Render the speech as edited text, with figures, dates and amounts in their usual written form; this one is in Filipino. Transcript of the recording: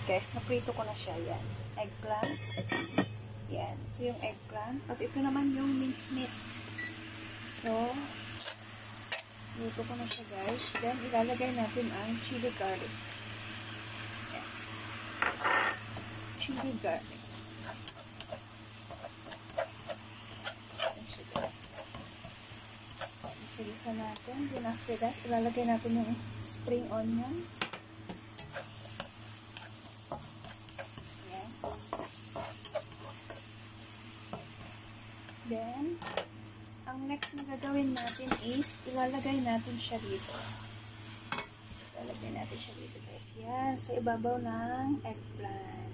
guys, naprito ko na siya. Yan. Eggplant. Yan. Ito yung eggplant. At ito naman yung mincemeat. So, luto ko na siya guys. Then, ilalagay natin ang chili garlic. Yan. Chili garlic. Isa natin. Then after that, ilalagay natin yung spring onion. Ayan. Then, ang next na gagawin natin is, ilalagay natin siya dito. Ilalagay natin siya dito guys. Yan, sa ibabaw ng eggplant.